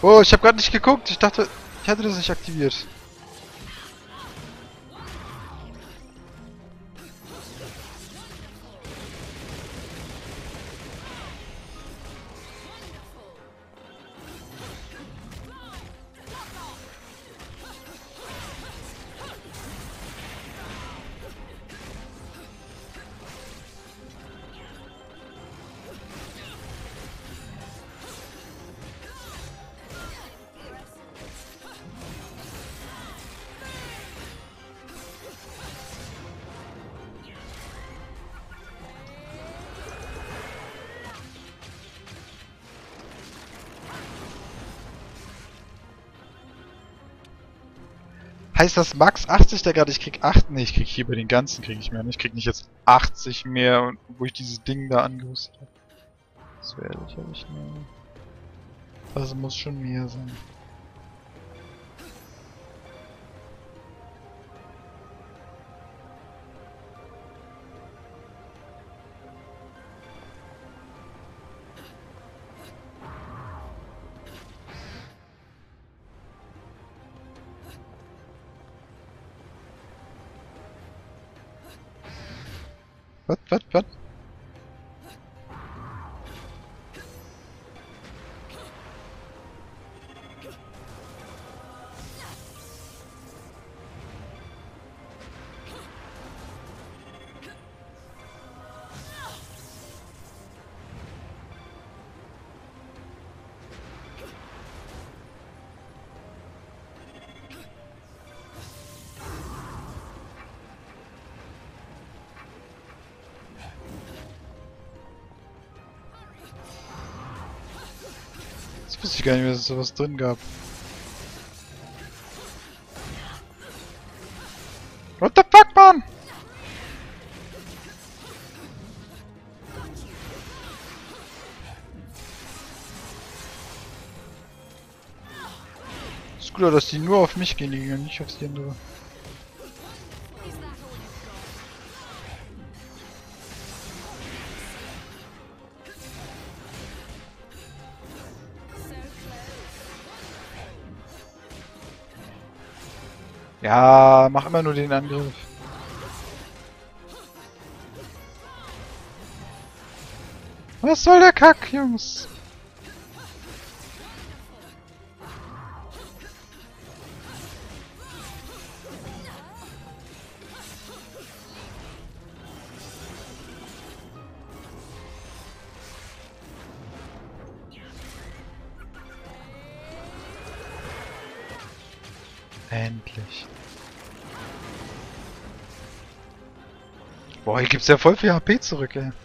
Oh, ich habe gerade nicht geguckt. Ich dachte, ich hatte das nicht aktiviert. Heißt das Max 80 der gerade? Ich krieg 8. Ne, ich krieg hier bei den ganzen krieg ich mehr. Ich krieg nicht jetzt 80 mehr, wo ich dieses Ding da angerüstet habe. Das wäre lächerlich, ne. Also muss schon mehr sein. Was? Das wusste ich gar nicht mehr, dass es sowas drin gab. What the fuck, man? Ist gut, dass die nur auf mich gehen, die gehen nicht aufs die andere. Ja, mach immer nur den Angriff. Was soll der Kack, Jungs? Endlich. Boah, hier gibt's ja voll viel HP zurück, ey.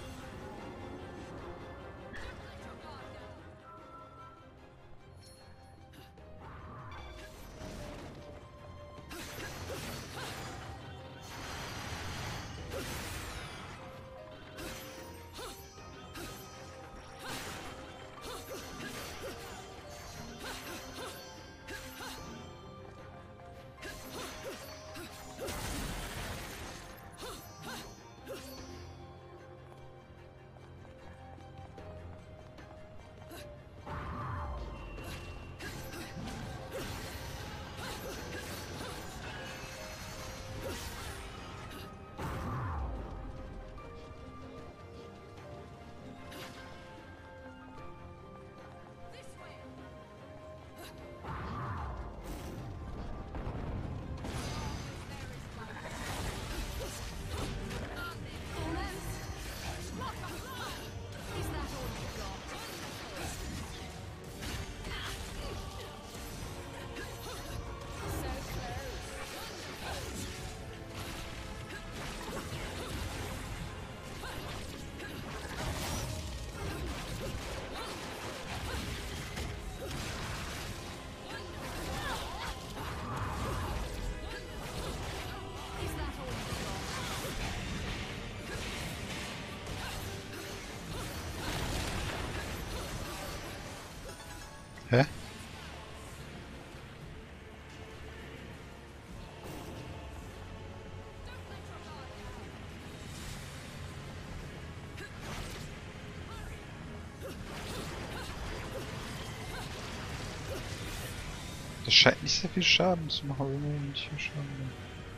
Hä? Das scheint nicht sehr viel Schaden zu machen, wenn wir nicht viel Schaden machen.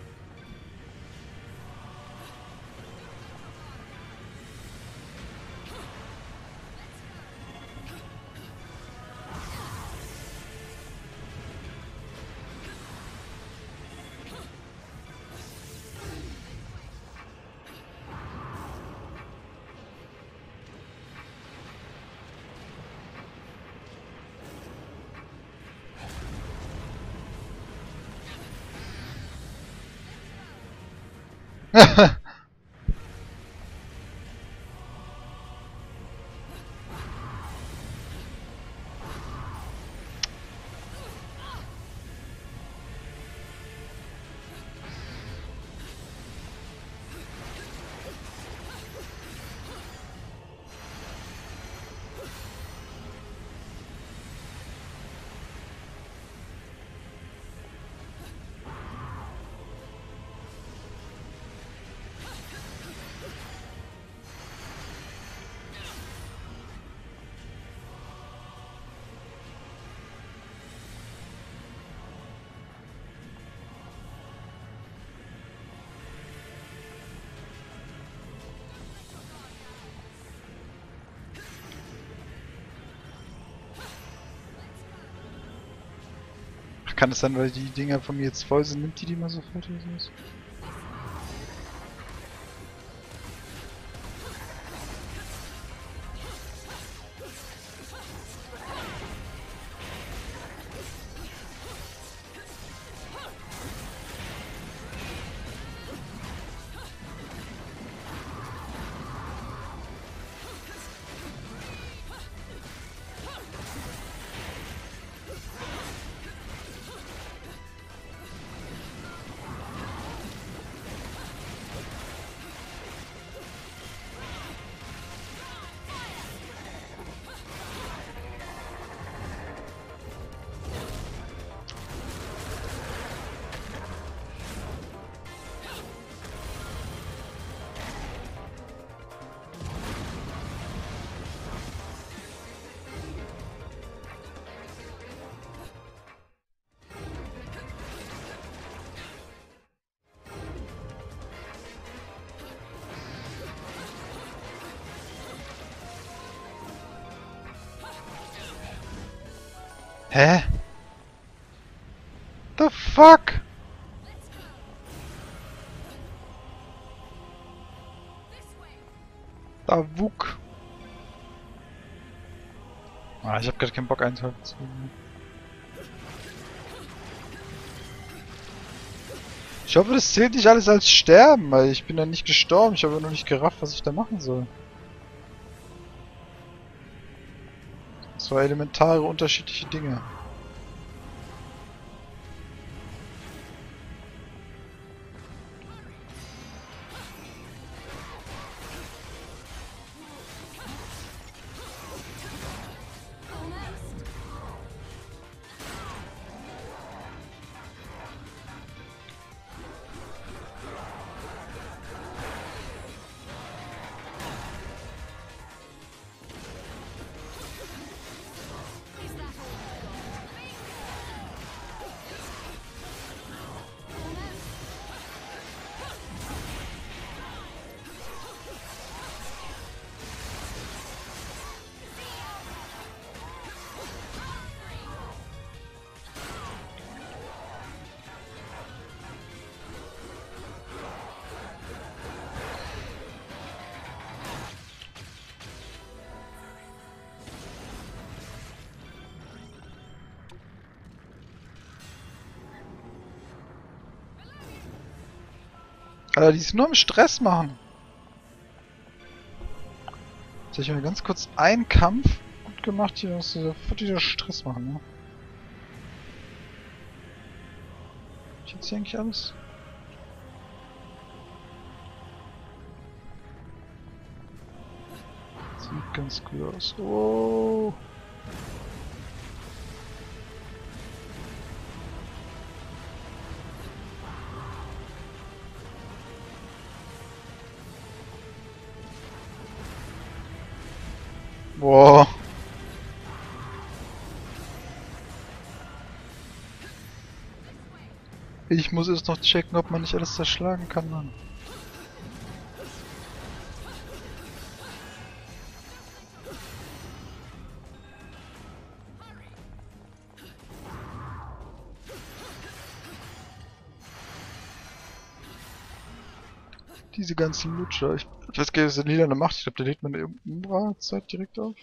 Kann es sein, weil die Dinger von mir jetzt voll sind, nimmt die mal sofort oder sowas? Hä? The fuck? Da Wuk. Ah, ich hab grad keinen Bock einzuhalten zu. Ich hoffe, das zählt nicht alles als Sterben, weil ich bin ja nicht gestorben. Ich habe noch nicht gerafft, was ich da machen soll. Zwei elementare unterschiedliche Dinge. Alter, die ist nur im Stress machen. Jetzt hab ich mal ganz kurz einen Kampf gut gemacht, hier muss sofort wieder Stress machen, ne? Ich jetzt hier eigentlich alles? Sieht ganz cool aus. Oh! Boah. Ich muss erst noch checken, ob man nicht alles zerschlagen kann, Mann. Diese ganzen Lutscher. Ich weiß gar nicht, was der Lila macht. Ich glaube, der lädt meine Umbra-Zeit direkt auf.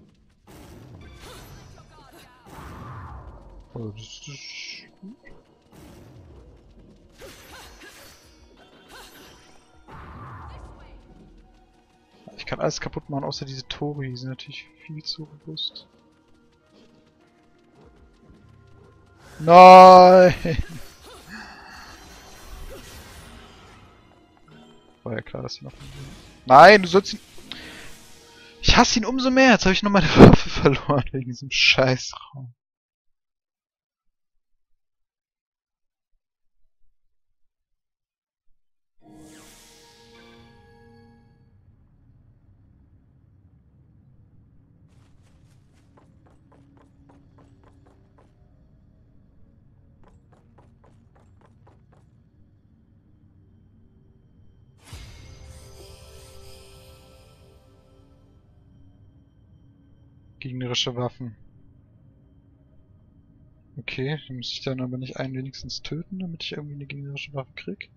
Oh, das ist gut. Ich kann alles kaputt machen, außer diese Tori. Die sind natürlich viel zu robust. Nein! War ja klar, dass sie noch... Nein, du sollst ihn... Ich hasse ihn umso mehr. Jetzt habe ich noch meine Waffe verloren wegen diesem Scheißraum. Gegnerische Waffen. Okay, dann muss ich dann aber nicht einen wenigstens töten, damit ich irgendwie eine gegnerische Waffe krieg.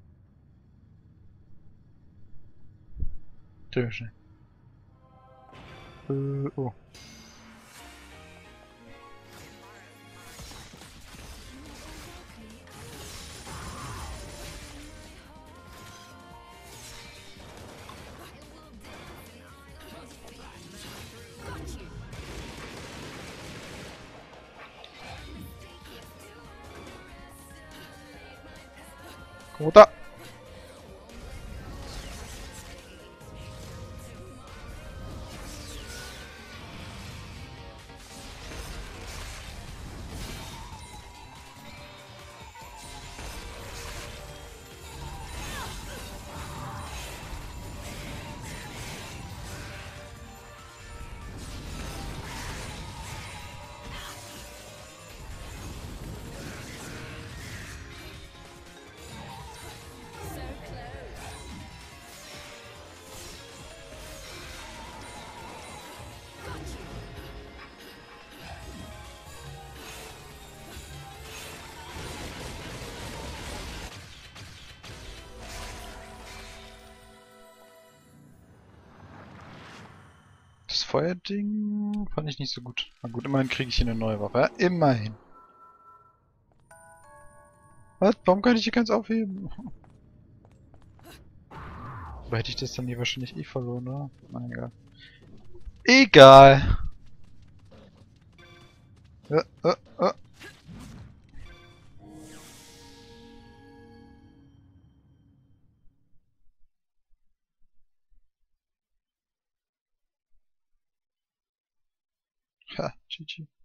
Sehr schön. Oh. Komm runter! Das Feuerding fand ich nicht so gut. Na gut, immerhin kriege ich hier eine neue Waffe. Ja, immerhin. Was? Warum kann ich hier keins aufheben? Aber hätte ich das dann hier wahrscheinlich eh verloren, oder? Mein Gott. Egal. Ja, äh. Ha, GG.